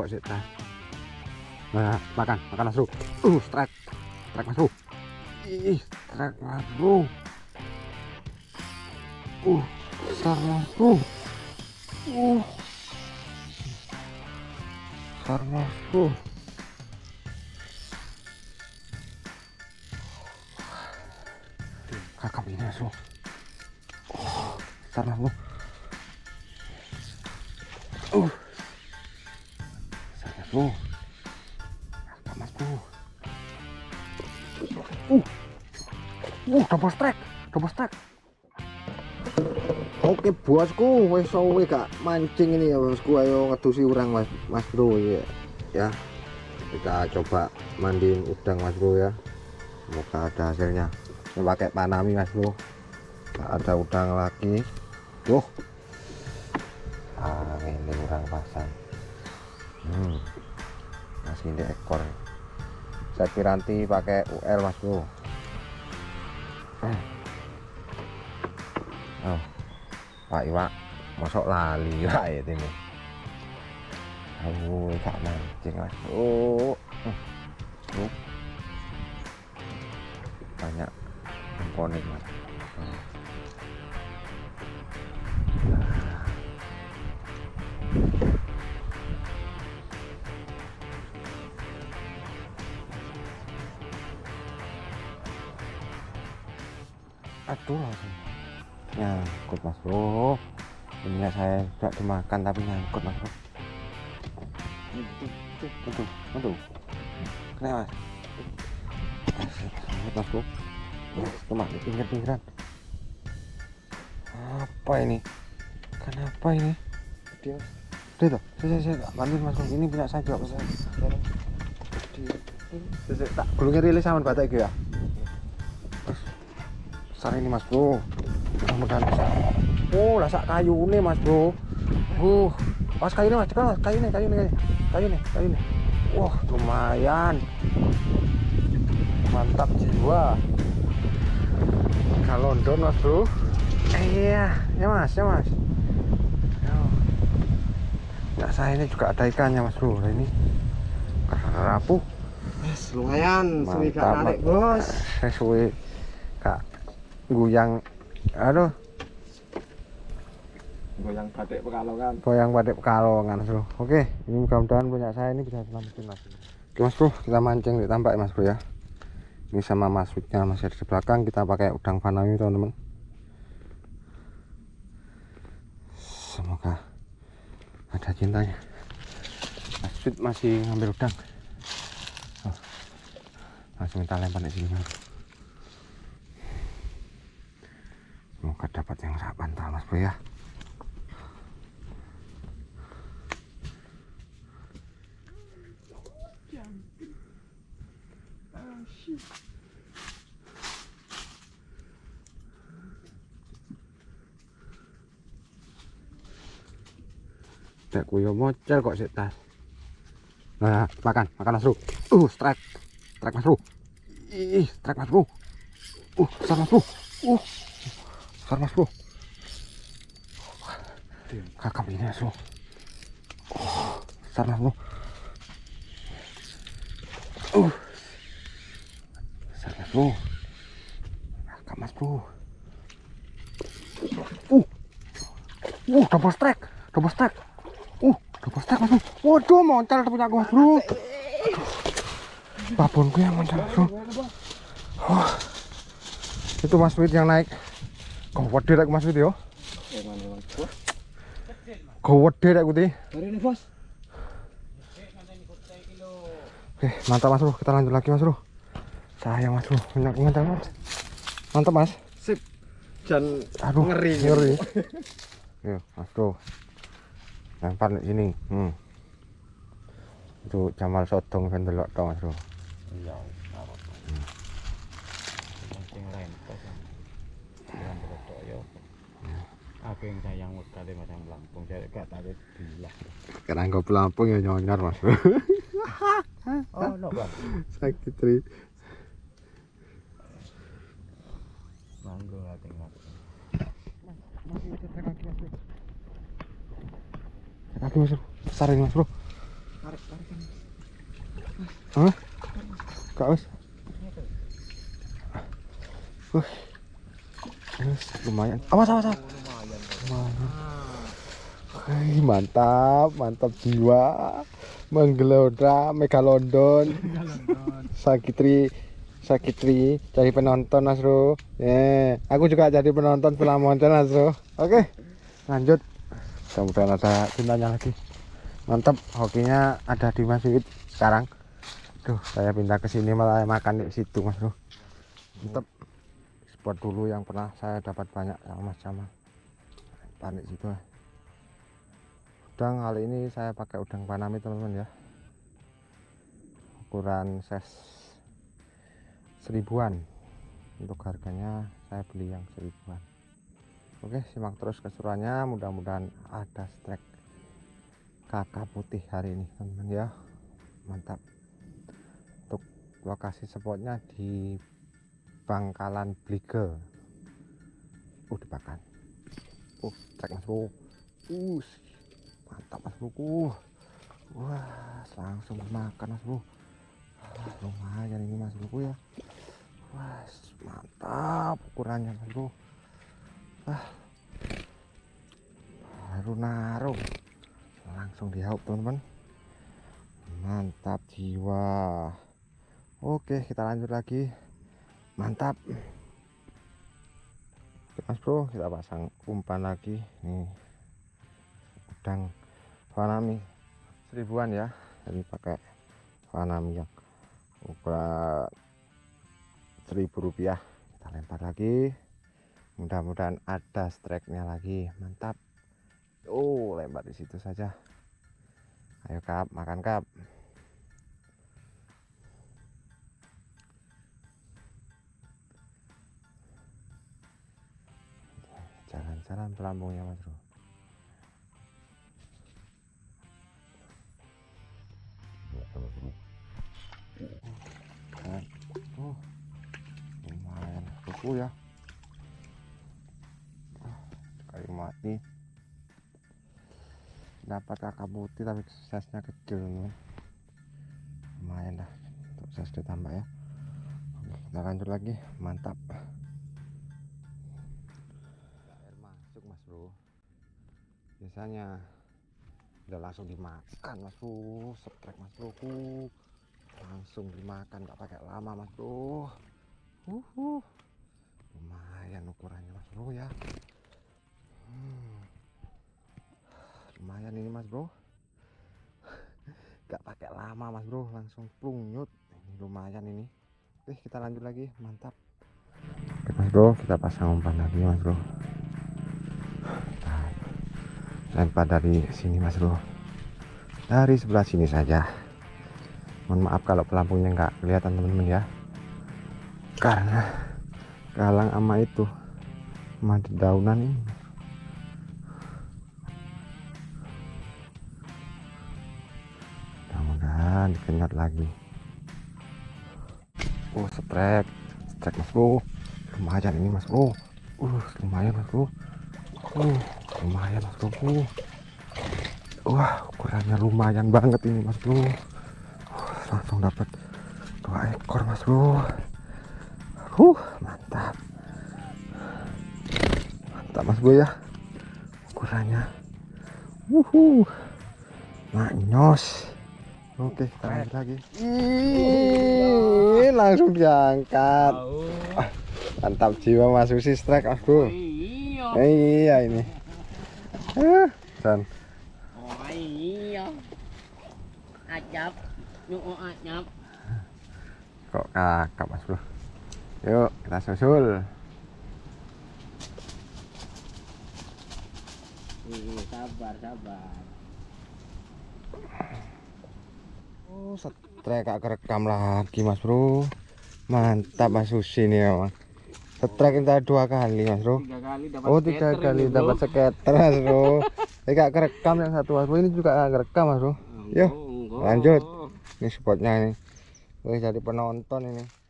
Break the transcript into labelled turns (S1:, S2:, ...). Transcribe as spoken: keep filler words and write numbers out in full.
S1: kok sih tas. Nah, makan, makan Mas Bro. Uh, strike. Strike Mas Bro. Ih, strike Mas Bro. Uh, besar Mas Bro. Uh. Besar Mas Bro. Kakap ini Mas Bro. Oh, besar Mas Bro. Uh. Besar Mas Bro. Kakap Mas Bro. Uh. Uh, double strike. Double strike. Oke bosku, wes sowe gak mancing ini ya bosku. Ayo ngedusi urang Mas Mas Bro ya. Ya. Kita coba mandiin udang Mas Bro ya. Semoga ada hasilnya. Ini pakai panami Mas Bro. Gak ada udang lagi. Tuh. Ah, ini urang pasang. Hmm. Masih di ekor. Saya piranti pakai U L Mas Bro. Oh. Pak Iwak mosok lali lah ya ini. Oh, gak mancing Mas. Oh. Uh. Banyak komponen Mas. Hmm. Aduh langsung nyangkut Mas Bro. Ini saya tidak dimakan tapi nyangkut Mas Bro. Tuh, tuh, tuh, tuh. Kenapa Mas? Nyangkut Mas Bro. Cuma di pinggir-pinggiran. Apa ini? Kenapa ini? Dia, dia tuh. Saya, saya, saya bantuin Mas Bro. Ini punya saya juga besar. Dia, tak gulungnya rilis sama batak gitu ya. Besar ini Mas Bro. Mudah-mudahan besar. Oh, lasak kayu ini Mas Bro. Uh, pas kayu ini Mas, cekan Mas, kayu ini, kayu ini, kayu ini, kayu ini. Wah, lumayan. Mantap jiwa. Galondon Mas Bro. Eh, iya, ya Mas, ya Mas. Nah, saya ini juga ada ikannya Mas Bro. Nah, ini kerapu.
S2: Yes, lumayan, suwi gak narik bos.
S1: Suwi kak guyang, aduh.
S2: Goyang batik Pekalongan.
S1: Goyang batik Pekalongan Mas Bro. Oke, ini mudah-mudahan punya saya ini bisa selamatin Mas. Oke Mas Bro, kita mancing di tambak ya Mas Bro ya. Ini sama Mas Witnya masih di belakang. Kita pakai udang panami teman-teman. Semoga ada cintanya. Mas Wit masih ngambil udang. Oh, langsung kita lempar di sini Mas Bro. Semoga dapat yang sak pantal Mas Bro ya. Dek kuyo mocel kok sik tas. Nah, makan, makan Mas Bro. Uh, strike. Strike Mas Bro. Ih, strike Mas Bro. Uh, besar Mas Bro. Uh. Besar Mas Bro. Kakap ini Mas Bro. Oh, besar Mas Bro. Uh. Besar Mas Bro. Kakap Mas Bro. Uh. Uh, double strike. Double strike. Uh, double strike Mas Bro. Waduh, moncal punya aku Mas Bro. Babonku yang moncal Mas Bro. Oh. Itu Mas Wit yang naik. Gawede rek Mas Wit yo. Gawede rek kuti.
S2: Hari ini bos.
S1: Oke, mantap Mas Bro. Kita lanjut lagi Mas Bro. Sayang Mas Bro, banyak banget Mas. Mantap Mas.
S2: Sip. Dan
S1: aduh,
S2: ngeri.
S1: Ngeri. Yo, Mas Bro. Lempar di sini. Hmm. Itu Jamal Sodong ben delok to Mas Bro.
S2: Iya, karo. Hmm. Sing rempes. Yang delok yo. Aku yang sayang sekali macam Lampung, saya gak tahu bilah.
S1: Karena enggak pelampung ya nyonyor Mas Bro.
S2: Oh, no, Bang.
S1: Sakit tri.
S2: Manggo tengok.
S1: Kaki Mas Bro. Besar ini Mas Bro.
S2: Tarik, tarik ini.
S1: Hah? Kak wis. Wih. Wis lumayan. Awas awas. awas.
S2: Lumayan.
S1: Lumayan. Wih, mantap, mantap jiwa. Menggelora Megalodon. Sakitri Sakitri jadi penonton Mas Bro. Eh, aku juga jadi penonton setelah muncul Mas Bro. Oke. Lanjut. Kemudian ada cintanya lagi. Mantap, hokinya ada di Mas Wiwit sekarang. Tuh, saya pindah ke sini malah makan di situ Mas Bro. Mantap. Spot dulu yang pernah saya dapat banyak sama Mas Jamal. Panik situ. Udang kali ini saya pakai udang Panami teman-teman ya. Ukuran size seribuan. Untuk harganya saya beli yang seribuan. Oke, simak terus keseruannya. Mudah-mudahan ada strike kakap putih hari ini teman-teman ya. Mantap. Untuk lokasi spotnya di Bangkalan Blige. Uh, dipakan. Uh, strike Mas Bro. Uh, mantap Mas Bro. Wah, langsung makan Mas Bro. Ah, lumayan ini Mas Bro ya. Wah, mantap ukurannya Mas Bro. Ah, baru naruh langsung dihaup teman-teman. Mantap jiwa. Oke, kita lanjut lagi. Mantap. Oke, Mas Bro, kita pasang umpan lagi nih. Udang Panami seribuan ya. Jadi pakai Panami yang ukuran seribu rupiah. Kita lempar lagi. Mudah-mudahan ada strike-nya lagi. Mantap. Oh, lempar di situ saja. Ayo Kap, makan Kap. Jalan-jalan pelampungnya Mas Bro. Oh, lumayan kuku ya. Sekali mati. Dapat kakap putih tapi size-nya kecil nih. Lumayan dah untuk size ditambah ya. Oke, kita lanjut lagi. Mantap. Air masuk Mas Bro. Biasanya udah langsung dimakan Mas Bro. Strike Mas Bro. Langsung dimakan, gak pakai lama Mas Bro. Uhuh. Lumayan ukurannya Mas Bro ya. Hmm. Lumayan ini Mas Bro. Gak pakai lama Mas Bro, langsung plungnyut. Ini lumayan ini. Oke, kita lanjut lagi. Mantap. Oke Mas Bro, kita pasang umpan lagi Mas Bro. Nah, lempar dari sini Mas Bro. Dari sebelah sini saja. Mohon maaf kalau pelampungnya nggak kelihatan teman-teman ya. Karena galang ama itu sama dedaunan ini. Mudah-mudahan dikenyot lagi. Oh, strike, strike Mas Bro. Lumayan ini Mas Bro. Uh, lumayan Mas Bro. Uh, lumayan Mas Bro. Uh. Wah, ukurannya lumayan banget ini Mas Bro. Uh, langsung dapat dua ekor Mas Bro. Uh, mantap. Mantap Mas Bro ya. Ukurannya. Wuhu. Maknyos. Oke, kita lanjut lagi. Ih, langsung diangkat. Mantap jiwa Mas Susi strike Mas Bro.
S2: Iya.
S1: Iya ini. Eh, dan
S3: Oh iya. Acap, nyuko acap.
S1: kok kakap Mas Bro. Yuk, kita susul.
S3: Ih, sabar, sabar.
S1: Oh, strike gak kerekam lagi Mas Bro. Mantap Mas Susi nih memang. Strike kita dua kali Mas Bro.
S2: Tiga kali dapat
S1: Oh, tiga
S2: scatter
S1: kali
S2: ini, Bro.
S1: dapat scatter Mas Bro. Ini gak kerekam yang satu Mas Bro. Ini juga gak kerekam Mas Bro. Yuk,
S2: Enggak, enggak.
S1: lanjut. Ini spotnya ini. Wih, jadi penonton ini.